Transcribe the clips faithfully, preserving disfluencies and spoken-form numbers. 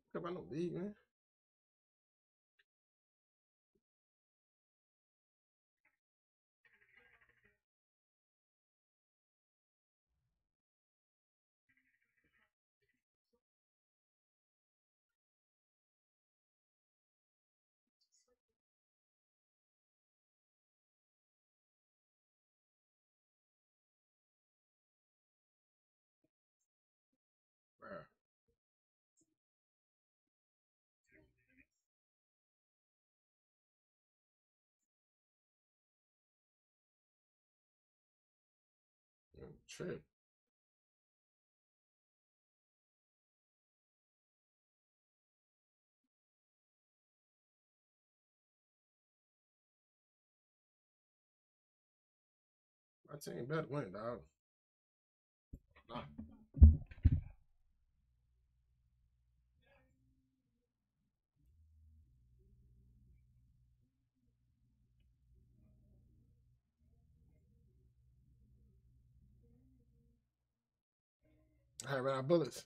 Come on, don't leave, man. Bruh. Trip. My team better win, dog. Nah. I ran out bullets.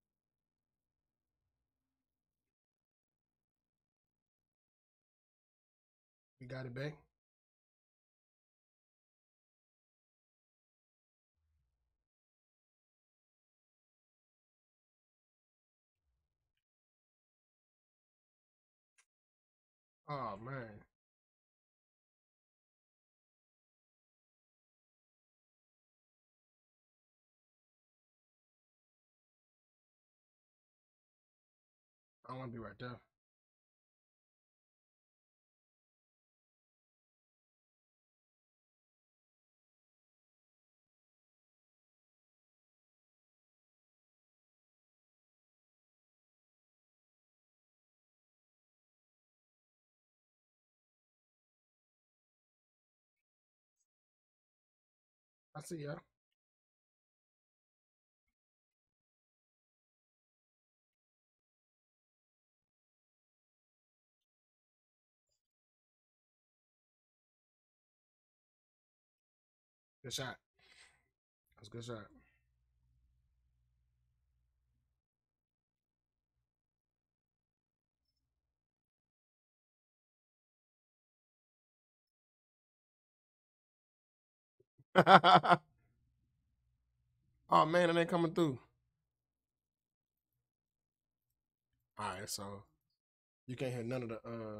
We got it back. Oh man. I want to be right there. I see ya. Good shot. That's a good shot. Oh man, it ain't coming through. All right, so you can't hear none of the uh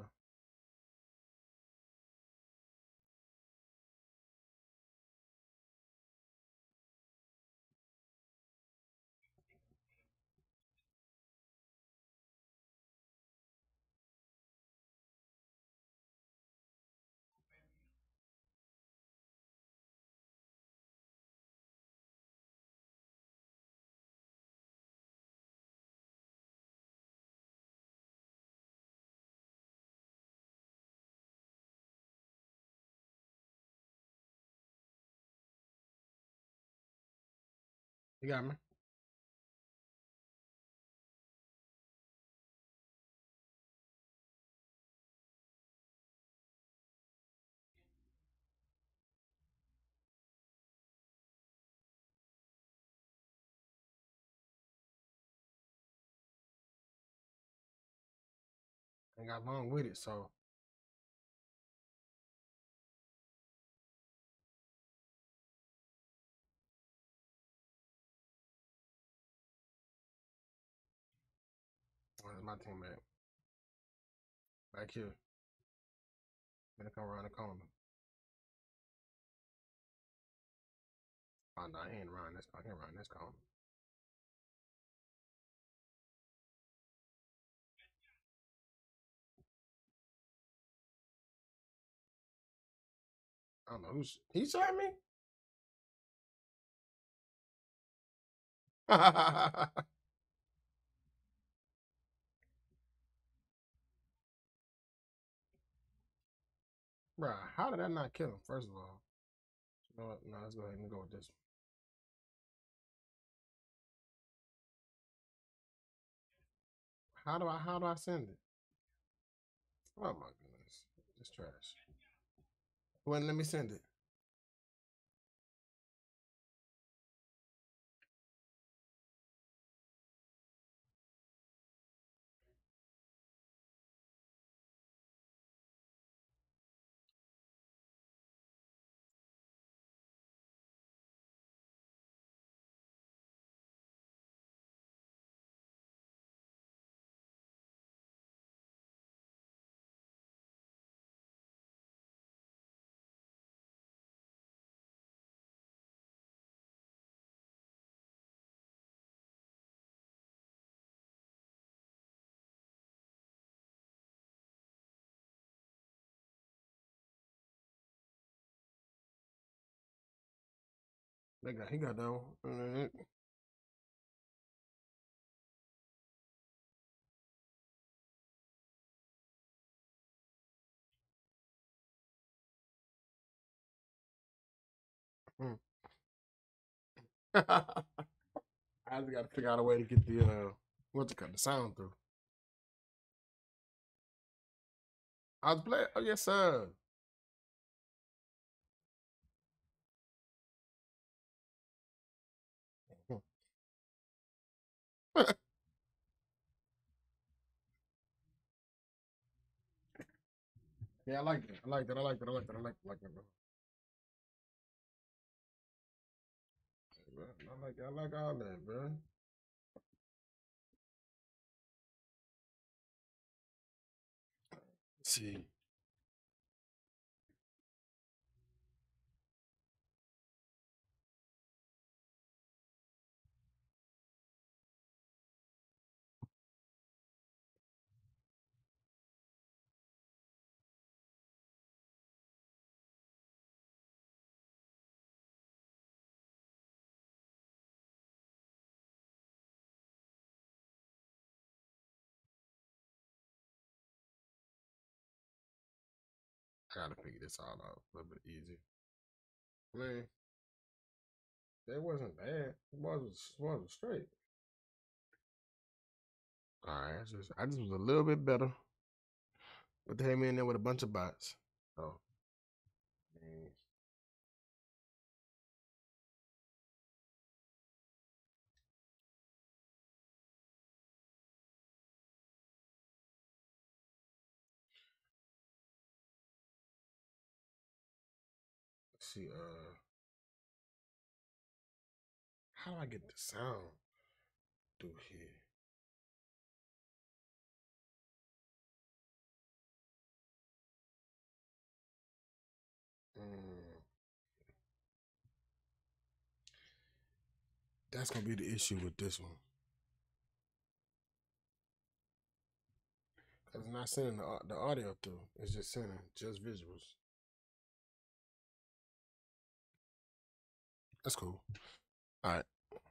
you got me. I got long with it, so where's my team at? Back here. Gonna come around the corner. Oh no, he ain't around this. I can't around this corner. I don't know who's he shot me. Bruh, how did that not kill him? First of all, you know what? No, let's go ahead and go with this. How do I? How do I send it? Oh my goodness, it's trash. Wouldn't let me send it. They got, he got that one. Mm. I just got to figure out a way to get the uh, what's it called, the sound through. I was playing. Oh yes, sir. Yeah, I like that. I like that. I like that. I like that. I like that. I like that. Bro. I like I like all that, bro. Let's see. I gotta figure this all out a little bit easier. Man, that wasn't bad. It was was straight. All right, I just I just was a little bit better, but they had me in there with a bunch of bots. Oh, man. Let's see. Uh, how do I get the sound through here? Mm, that's gonna be the issue with this one. Cause it's not sending the the audio through. It's just sending just visuals. That's cool. All right.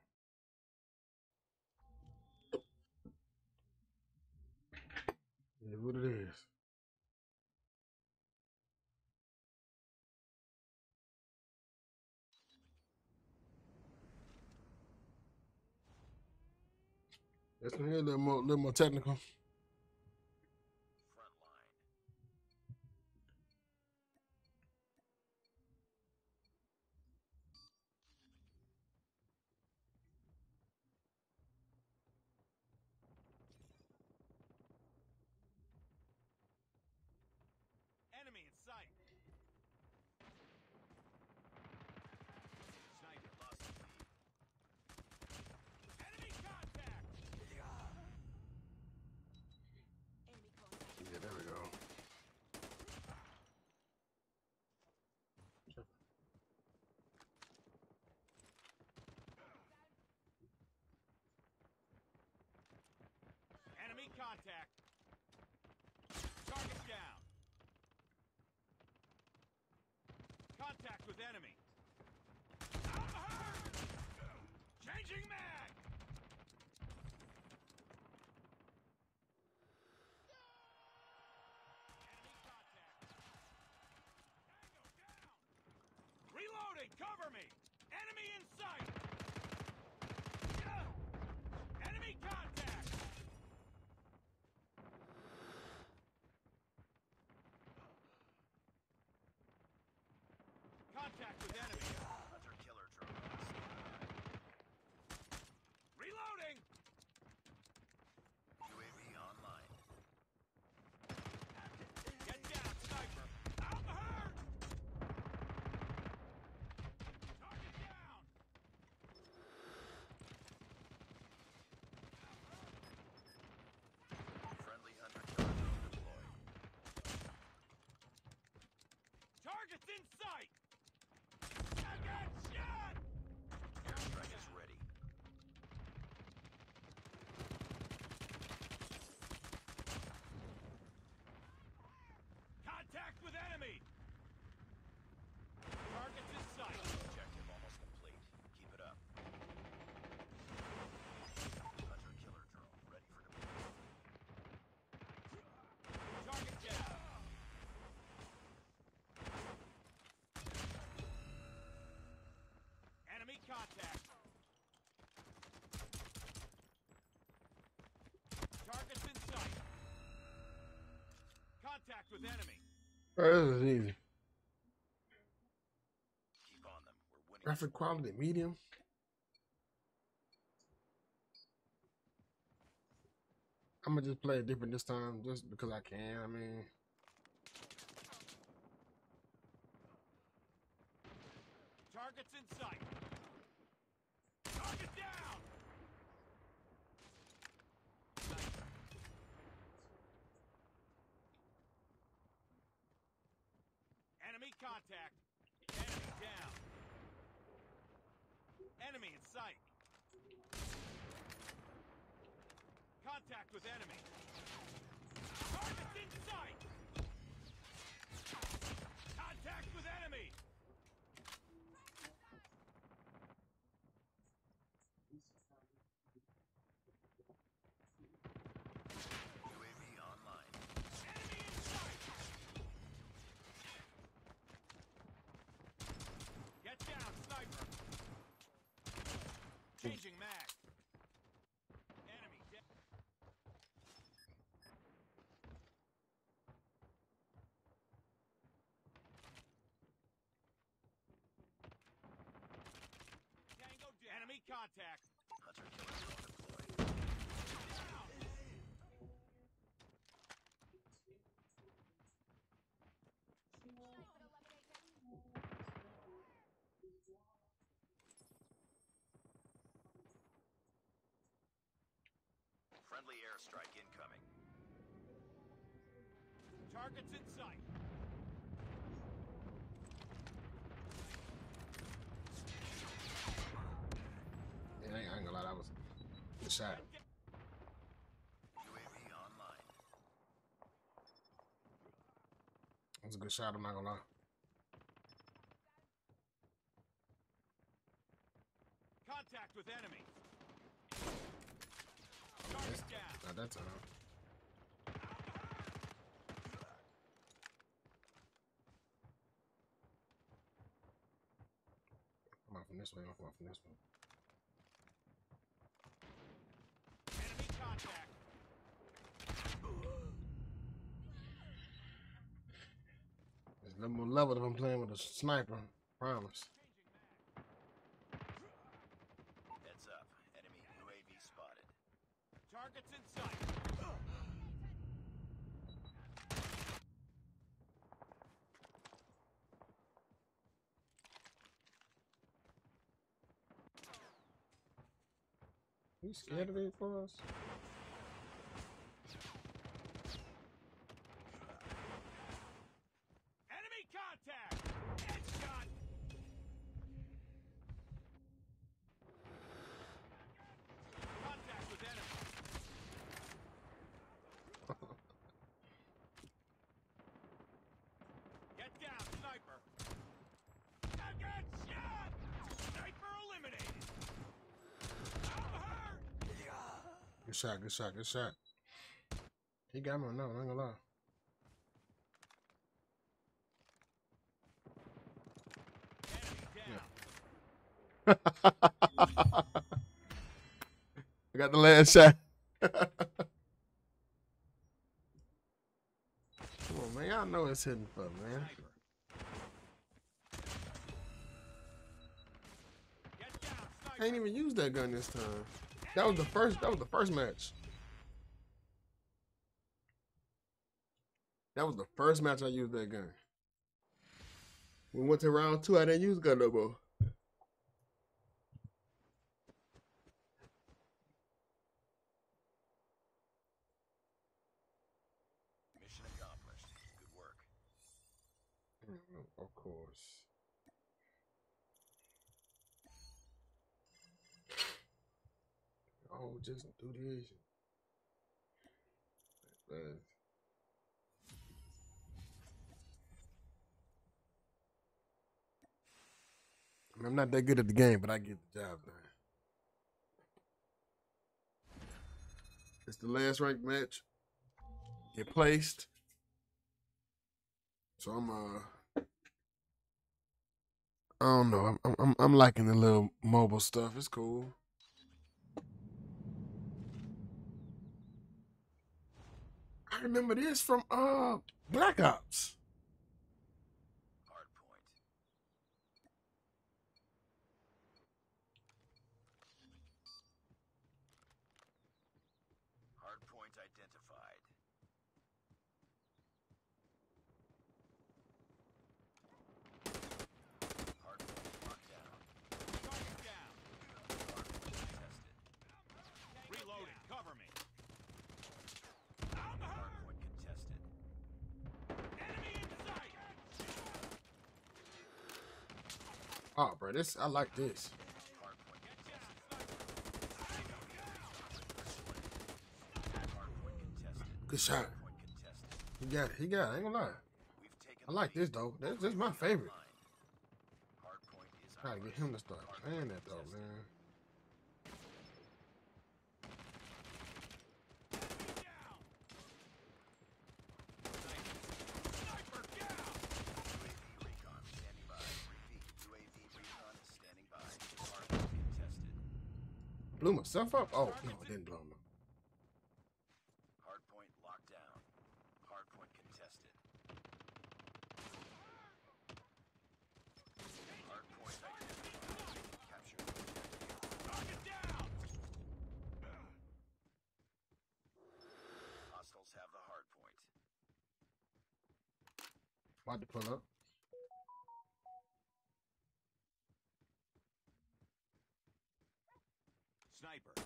It is what it is. This one here a little more, little more technical. Enemy in sight. Sniper lost the lead. Enemy contact. Enemy contact. Yeah, there we go. Enemy contact. Target down. Contact with enemy. I'm hurt. Changing mag. Enemy contact. Tango down. Reloading. Cover me. Enemy in sight. Enemy contact. Contact with enemy. Hunter killer drone. Reloading. U A V online. Get down, sniper. I'm hurt. Target down. Friendly hunter killer drone deployed. Target's in sight. I got shot! Airstrike is ready. Contact with enemy! Target's in sight. Objective almost complete. with enemy. Oh, this is easy. Keep on them. We're winning. Graphic quality, medium. I'm gonna just play it different this time, just because I can. I mean, Targets in sight. Target down. Enemy contact. Enemy down. Enemy in sight. Contact with enemy. Targets in sight. Contact with enemy. U A V online. Enemy in sight. Get down, sniper. Changing mag. Enemy dead. Tango down. Enemy contact. Hunter killer drone deployed. Down. Friendly airstrike incoming. Targets in sight. yeah, I ain't, I ain't gonna lie, that was a good shot. U A V online. That was a good shot. I'm not gonna lie. Contact with enemy. Target down. Not that time. Come on from this way. Come on from this way. Enemy contact. There's a little more level if I'm playing with a sniper. Promise. Heads up. Enemy U A V spotted. Targets in sight. You scared of it for us? Enemy contact. Headshot. Contact with enemy. Get down, sniper. I got shot. Sniper eliminated. I'm hurt. Good shot, good shot, good shot. He got me on that one, I ain't gonna lie. Enemy down. I got the last shot. Come on, man. Y'all know it's hitting for, man. Sniper. Get down, sniper. I ain't even used that gun this time. That was the first. That was the first match. That was the first match I used that gun. We went to round two. I didn't use the gun no more. Mission accomplished. Good work. Of course. Oh, just do this. Man. I mean, I'm not that good at the game, but I get the job done. It's the last ranked match. Get placed. So I'm uh I don't know. I'm I'm I'm liking the little mobile stuff. It's cool. I remember this from uh Black Ops. Hard point. Hard point identified. Hard point locked down. Target down. Hard point contested. Reloading. Cover me. Hard point contested. Enemy in sight. Oh, bro, this I like this. Hard point contested. Hard point contested. Good shot. Hard point contested. He got it. He got it. I ain't gonna lie. We've taken I like the lead. this though. This, this is my favorite. Hard point is Gotta get him to start playing that though, man. Sniper down. U A V recon standing by. Repeat, U A V recon is standing by. Hard point contested. Blew myself up. Oh no, I didn't blow him up. Hard point locked down. Hard point contested. Hard point identified. Capture the objective. Target down. Hostiles have the hard point. About to pull up. Sniper.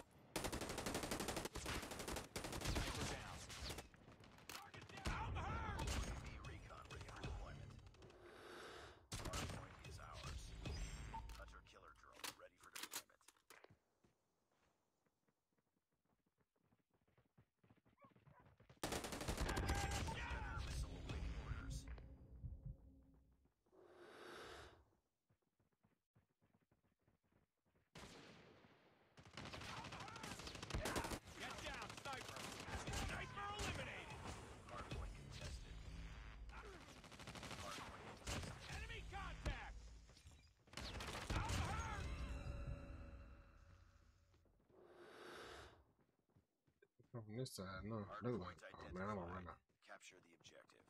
Sniper down. Target down. U A V recon ready for deployment. Hard point is ours. Hunter killer drone ready for deployment. Predator missile awaiting orders. Get down, sniper! Sniper eliminated! Hardpoint contested. Hardpoint contested. Enemy contact! Come from this side, no. Hardpoint Look like, oh man, I'm gonna run identified. out. Capture the objective.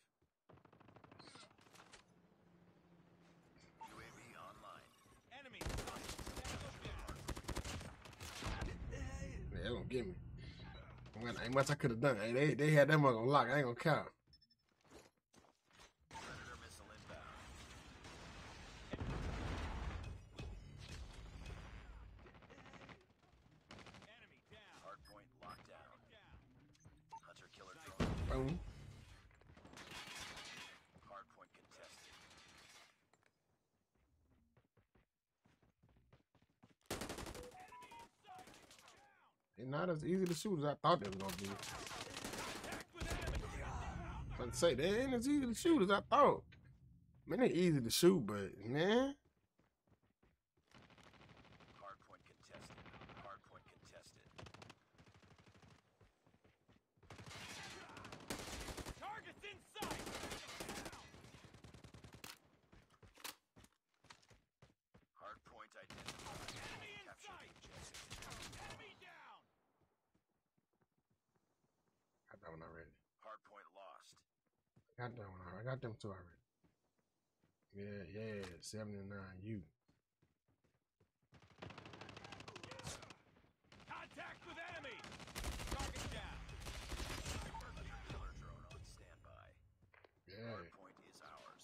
U A V online. Enemy sight. Yeah, they gonna get me. Man, ain't much I could have done. Hey, they they had that mug on lock. I ain't gonna count. Predator missile inbound. Enemy down. Hardpoint locked down. Hunter killer drone. Boom. Hardpoint contested. Enemy in sight. Down. It's not as easy to shoot as I thought they was gonna be. Contact with enemy. But say they ain't as easy to shoot as I thought. Man, they easy to shoot, but man, Hardpoint contested. Hardpoint contested. Targets in sight. Hardpoint identified. Enemy in Capture sight. the objective. Enemy down. I got that one already. Hardpoint lost. I got that one already. I got them two already. Yeah, yeah, seventy-nine U. Contact with enemy. Target down. Sniper killer drone on standby. Yeah. Hardpoint is ours.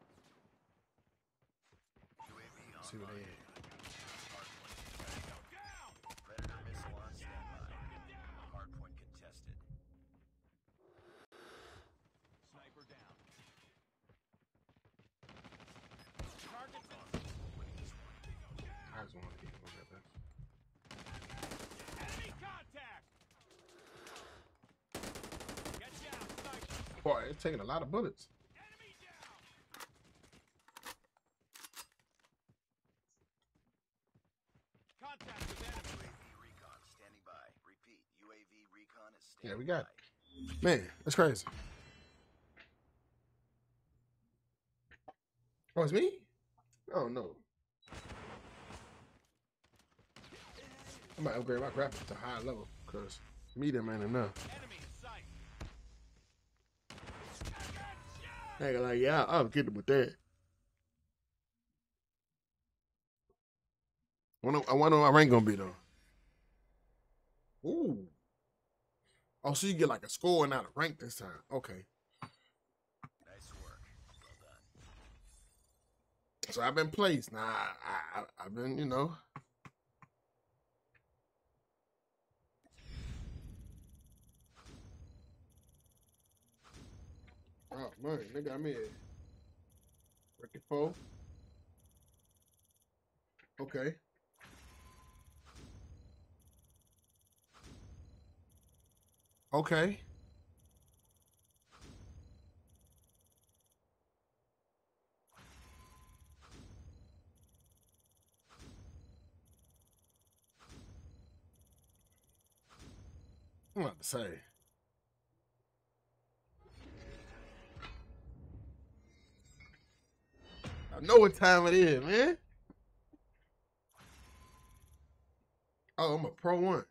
U A V on. See what they at. Hardpoint contested. Down. Predator missile on standby. Hardpoint contested. Sniper down. Targets on. Winning this one. I just want to get one of that. Enemy contact. Get down, sniper. Boy, it's taking a lot of bullets. Enemy down. Contact with enemy. U A V recon standing by. Repeat. U A V recon is standing Yeah, we got by. Man, that's crazy. Oh, it's me? Oh no. I might upgrade my graphics to high level, cause medium ain't enough. Enemy in sight. I ain't like, yeah, I'll get him with that. I wonder, I wonder what my rank gonna be though. Ooh. Oh, so you get like a score and not a rank this time. Okay. Nice work. Well done. So I've been placed. Nah, I, I, I've been, you know. Oh man, nigga, I'm in. Record four. Okay. Okay. I'm about to say. I know what time it is, man. Oh, I'm a pro one.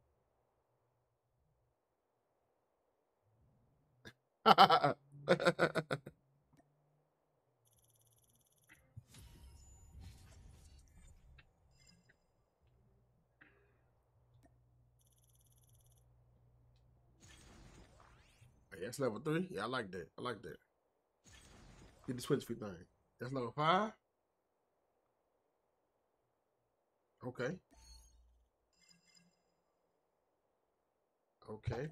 Hey, that's level three. Yeah, I like that. I like that. Get the switch feet thing. That's level five. Okay. Okay.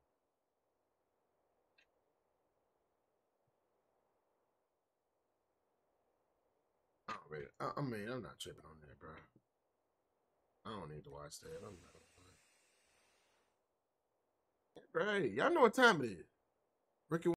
Oh man, I, I mean, I'm not tripping on that, bro. I don't need to watch that. I'm not. Great. Y'all know what time it is. Ricky